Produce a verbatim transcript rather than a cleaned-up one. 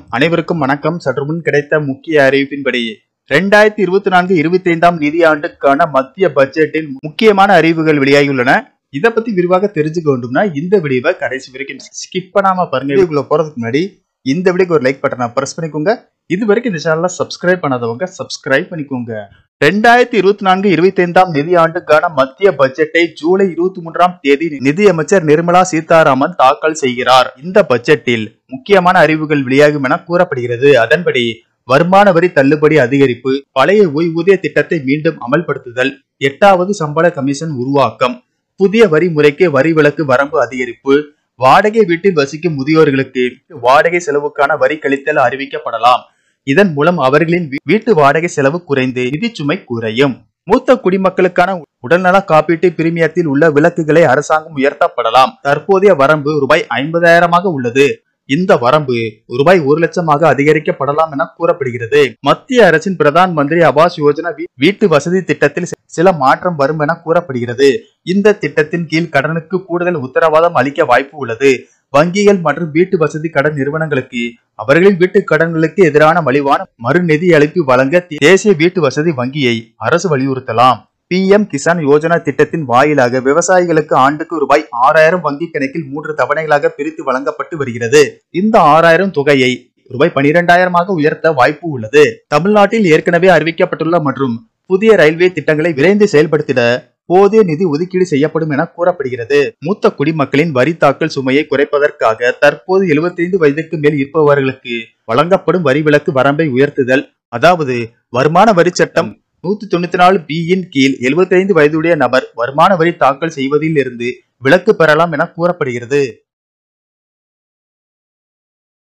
அனைவருக்கும் வணக்கம். சற்று முன் கிடைத்த முக்கிய அறிவிப்பின்படி இரண்டாயிரத்தி இருபத்தி நான்கு இருபத்தி ஐந்தாம் நிதியாண்டுக்கான மத்திய பட்ஜெட்டில் முக்கியமான அறிவிப்புகள் வெளியாகியுள்ளன. இதை பத்தி விரிவாக தெரிஞ்சுக்க வேண்டும்னா இந்த வீடியோவை கடைசி வரைக்கும் ஸ்கிப் பண்ணாம பாருங்க. வீடியோக்குள்ள போறதுக்கு முன்னாடி இந்த வீடியோக்கு ஒரு லைக் பட்டனை பிரஸ் பண்ணிக்கோங்க. இது வரைக்கும் இந்த சேனலை சப்ஸ்கிரைப் பண்ணாதவங்க சப்ஸ்கிரைப் பண்ணிக்கோங்க. இரண்டாயிரத்தி இருபத்தி நான்கு இருபத்தி ஐந்தாம் நிதியாண்டுக்கான மத்திய பட்ஜெட்டை ஜூலை இருபத்தி மூன்றாம் தேதி நிதியமைச்சர் நிர்மலா சீதாராமன் தாக்கல் செய்கிறார். இந்த பட்ஜெட்டில் முக்கியமான அறிவுகள் வெளியாகும் என கூறப்படுகிறது. அதன்படி வருமான வரி தள்ளுபடி அதிகரிப்பு, பழைய ஓய்வூதிய திட்டத்தை மீண்டும் அமல்படுத்துதல், எட்டாவது சம்பள கமிஷன் உருவாக்கம், புதிய வரி முறைக்கு வரி விலக்கு வரம்பு அதிகரிப்பு, வாடகை வீட்டில் வசிக்கும் முதியோர்களுக்கு வாடகை செலவுக்கான வரி கழித்தல் அறிவிக்கப்படலாம். இதன் மூலம் அவர்களின் வீட்டு வாடகை செலவு குறைந்து நிதிச்சுமை குறையும். மூத்த குடிமக்களுக்கான உடல்நல காப்பீட்டு பிரீமியத்தில் உள்ள விலக்குகளை அரசாங்கம் உயர்த்தப்படலாம். தற்போதைய வரம்பு ரூபாய் ஐம்பதாயிரமாக உள்ளது. இந்த வரம்பு ரூபாய் ஒரு லட்சமாக அதிகரிக்கப்படலாம் என கூறப்படுகிறது. மத்திய அரசின் பிரதான் மந்திரி ஆவாஸ் யோஜனா வீட்டு வசதி திட்டத்தில் சில மாற்றம் வரும் என கூறப்படுகிறது. இந்த திட்டத்தின் கீழ் கடனுக்கு கூடுதல் உத்தரவாதம் அளிக்க வாய்ப்பு உள்ளது. வங்கிகள் மற்றும் வீட்டு வசதி கடன் நிறுவனங்களுக்கு அவர்களின் வீட்டு கடன்களுக்கு எதிரான மலிவான மறு நிதி அளிப்பு வழங்க தேசிய வீட்டு வசதி வங்கியை அரசு வலியுறுத்தலாம். பி எம் கிசான் யோஜனா திட்டத்தின் வாயிலாக விவசாயிகளுக்கு ஆண்டுக்கு ரூபாய் ஆறாயிரம் வங்கி கணக்கில் மூன்று தவணைகளாக பிரித்து வழங்கப்பட்டு வருகிறது. இந்த ஆறாயிரம் தொகையை ரூபாய் பனிரெண்டாயிரமாக உயர்த்த வாய்ப்பு உள்ளது. தமிழ்நாட்டில் ஏற்கனவே அறிவிக்கப்பட்டுள்ள மற்றும் புதிய ரயில்வே திட்டங்களை விரைந்து செயல்படுத்திட போதிய நிதி ஒதுக்கீடு செய்யப்படும் என கூறப்படுகிறது. மூத்த குடிமக்களின் வரி தாக்கல் சுமையை குறைப்பதற்காக தற்போது எழுபத்தி ஐந்து வயதுக்கு மேல் இருப்பவர்களுக்கு வழங்கப்படும் வரி விலக்கு வரம்பை உயர்த்துதல், அதாவது வருமான வரி சட்டம் நூத்தி தொண்ணூத்தி நாலு பி இன் கீழ் எழுபத்தி ஐந்து வயதுடைய நபர் வருமான வரி தாக்கல் செய்வதில் இருந்து விலக்கு பெறலாம் என கூறப்படுகிறது.